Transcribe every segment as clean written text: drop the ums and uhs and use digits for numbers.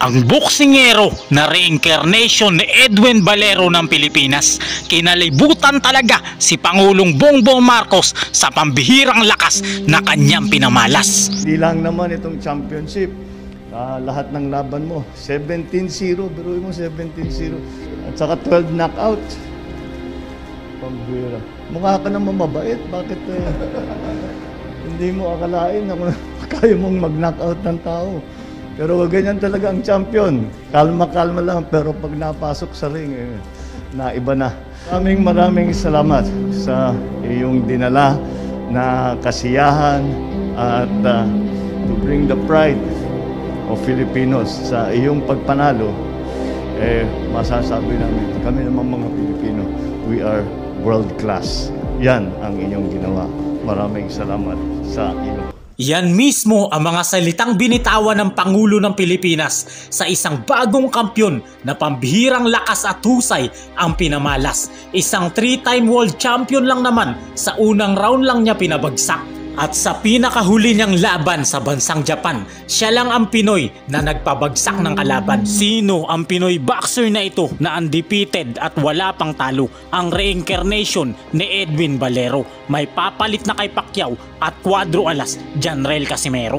Ang boksingero na reincarnation ni Edwin Valero ng Pilipinas. Kinalibutan talaga si Pangulong Bongbong Marcos sa pambihirang lakas na kanyang pinamalas. Hindi lang naman itong championship. Lahat ng laban mo, 17-0. Biruin mo 17-0. At saka 12 knockout. Pambihira. Mukha ka naman mabait. Bakit hindi mo akalain na kaya mong mag-knockout ng tao? Pero ganyan talaga ang champion. Kalma-kalma lang, pero pag napasok sa ring, naiba na. Maraming salamat sa iyong dinala na kasiyahan at to bring the pride of Filipinos sa iyong pagpanalo. Masasabi namin, kami naman mga Pilipino, we are world class. Yan ang inyong ginawa. Maraming salamat sa iyo. Yan mismo ang mga salitang binitawan ng Pangulo ng Pilipinas sa isang bagong kampyon na pambihirang lakas at husay ang pinamalas. Isang 3-time world champion lang naman, sa unang round lang niya pinabagsak. At sa pinakahuli niyang laban sa bansang Japan, siya lang ang Pinoy na nagpabagsak ng kalaban. Sino ang Pinoy boxer na ito na undefeated at wala pang talo? Ang reincarnation ni Edwin Valero. May papalit na kay Pacquiao at Cuadro Alas, Janrel Casimero.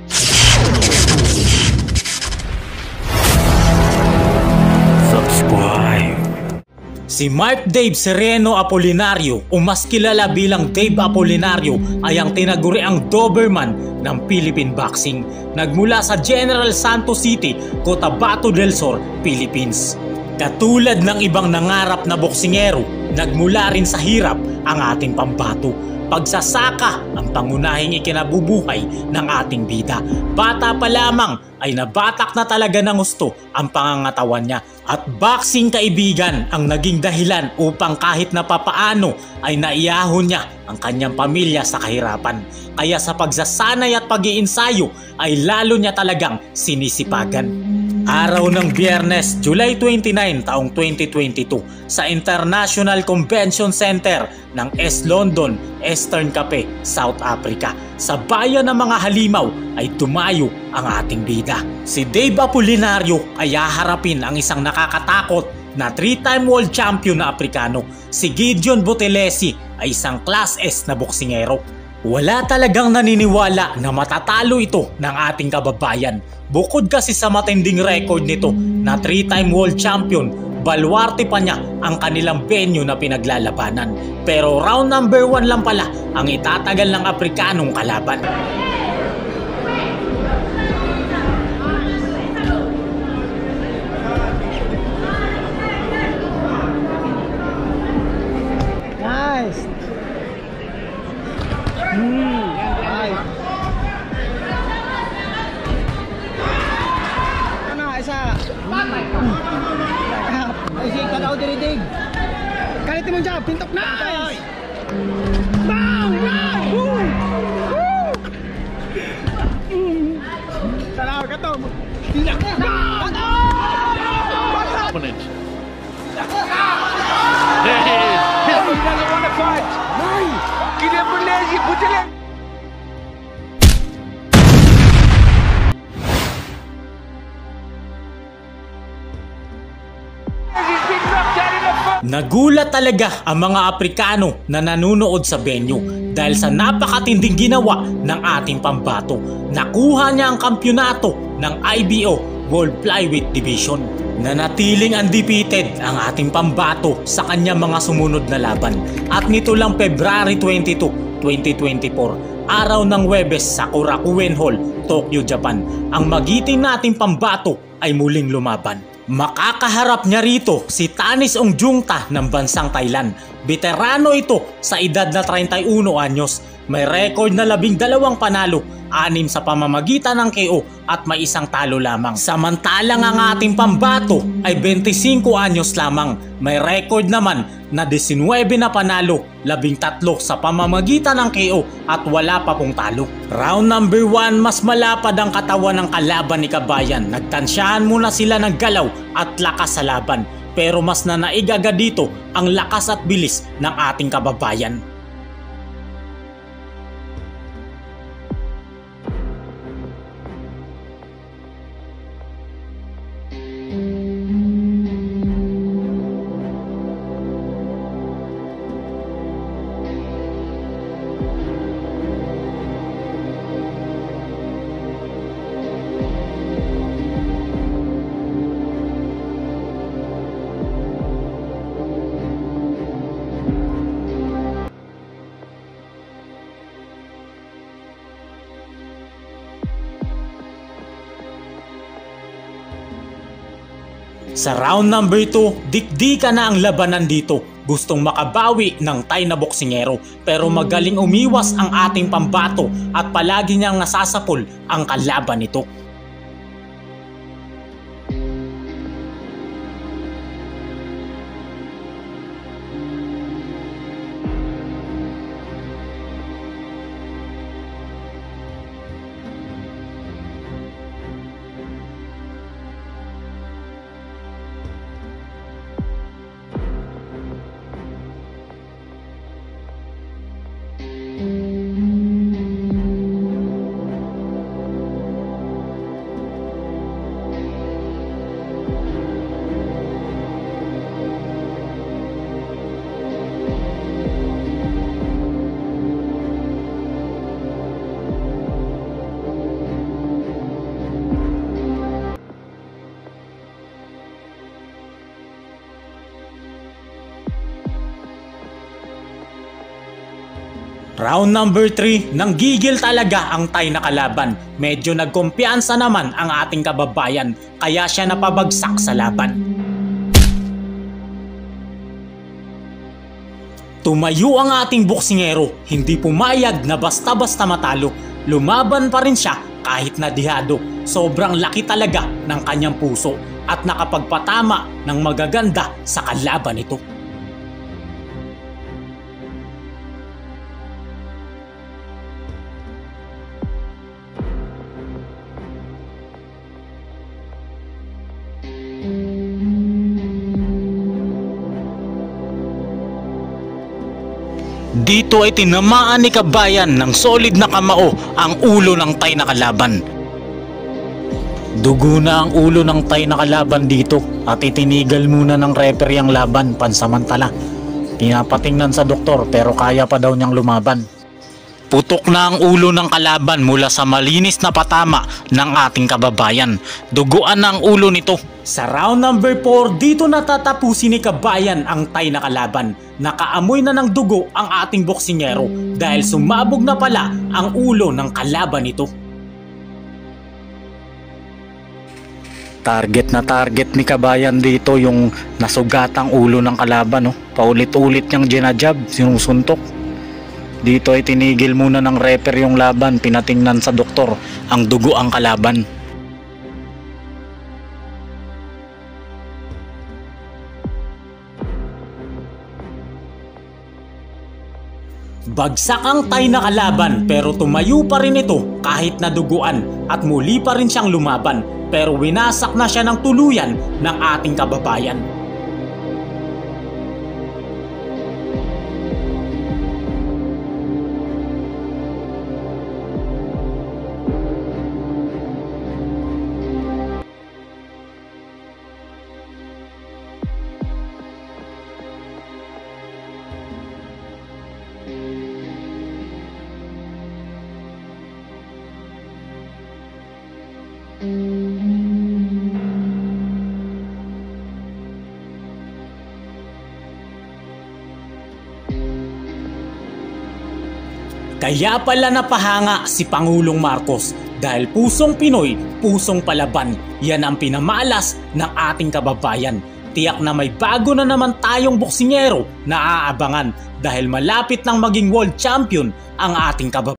Subscribe. Si Mark Dave Sereno Apolinario o mas kilala bilang Dave Apolinario ay ang tinaguriang Doberman ng Philippine Boxing. Nagmula sa General Santos City, Cotabato del Sur, Philippines. Katulad ng ibang nangarap na boksingero, nagmula rin sa hirap ang ating pambato. Pagsasaka ang pangunahing ikinabubuhay ng ating bida. Bata pa lamang ay nabatak na talaga ng gusto ang pangangatawan niya. At boxing, kaibigan, ang naging dahilan upang kahit na papaano ay naiyahon niya ang kanyang pamilya sa kahirapan. Kaya sa pagsasanay at pag-iinsayo ay lalo niya talagang sinisipagan. Araw ng Biyernes, July 29 taong 2022 sa International Convention Center ng East London, Eastern Cape, South Africa. Sa bayan ng mga halimaw ay tumayo ang ating bida. Si Dave Apolinario ay haharapin ang isang nakakatakot na 3-time world champion na Aprikano. Si Gideon Buthelezi ay isang Class S na boksingero. Wala talagang naniniwala na matatalo ito ng ating kababayan. Bukod kasi sa matinding record nito na 3-time world champion, baluarte pa niya ang kanilang venue na pinaglalabanan. Pero round number 1 lang pala ang itatagal ng Aprikanong kalaban. Nice! Ay, si Kalaw diridig. Kalit mo dyan, pintok na! Nice! Bang! Bang! Woo! Woo! Salaw ka to! Tindak na! Bang! Opponent. There he is! He doesn't want to fight! Nine! Gideon Buthelezi, Buthelezi! Nagulat talaga ang mga Aprikano na nanunood sa venue dahil sa napakatinding ginawa ng ating pambato. Nakuha niya ang kampyonato ng IBO World Flyweight Division. Nanatiling undefeated ang ating pambato sa kanyang mga sumunod na laban. At nito lang February 22, 2024, araw ng Huwebes sa Korakuen Hall, Tokyo, Japan, ang magiting nating pambato ay muling lumaban. Makakaharap niya rito si Tanis Ongjungta ng bansang Thailand. Veterano ito sa edad na 31 anyos. May record na 12 panalo, 6 sa pamamagitan ng KO at may isang talo lamang. Samantalang ang ating pambato ay 25 anyos lamang. May record naman na 19 na panalo, 13 sa pamamagitan ng KO at wala pa pong talo. Round number 1, mas malapad ang katawan ng kalaban ni Kabayan. Nagtansyahan muna sila ng galaw at lakas sa laban. Pero mas nanaigaga dito ang lakas at bilis ng ating kababayan. Sa round number 2, dikdikan na ang labanan dito. Gustong makabawi ng Thai na boksingero pero magaling umiwas ang ating pambato at palagi niyang nasasapol ang kalaban nito. Round number 3, nanggigil talaga ang Thai na kalaban. Medyo nagkumpiyansa naman ang ating kababayan kaya siya napabagsak sa laban. Tumayo ang ating boksingero, hindi pumayag na basta-basta matalo. Lumaban pa rin siya kahit nadihado. Sobrang laki talaga ng kanyang puso at nakapagpatama ng magaganda sa kalaban nito. Dito ay tinamaan ni Kabayan ng solid na kamao ang ulo ng Thai na kalaban. Dugo na ang ulo ng Thai na kalaban dito at itinigal muna ng referee ang laban pansamantala. Pinapatingnan sa doktor pero kaya pa daw niyang lumaban. Putok na ang ulo ng kalaban mula sa malinis na patama ng ating kababayan. Duguan na ang ulo nito. Sa round number 4, dito natatapusin ni Kabayan ang Thai na kalaban. Nakaamoy na ng dugo ang ating boksingero dahil sumabog na pala ang ulo ng kalaban nito. Target na target ni Kabayan dito yung nasugatang ulo ng kalaban. Paulit-ulit niyang ginajab, sinusuntok. Dito ay tinigil muna ng referee yung laban, pinatingnan sa doktor ang dugo ang kalaban. Bagsak ang Thai na kalaban pero tumayo pa rin ito kahit naduguan at muli pa rin siyang lumaban pero winasak na siya ng tuluyan ng ating kababayan. Kaya pala napahanga si Pangulong Marcos dahil pusong Pinoy, pusong palaban. Yan ang pinamalas ng ating kababayan. Tiyak na may bago na naman tayong boksingero na aabangan dahil malapit nang maging world champion ang ating kababayan.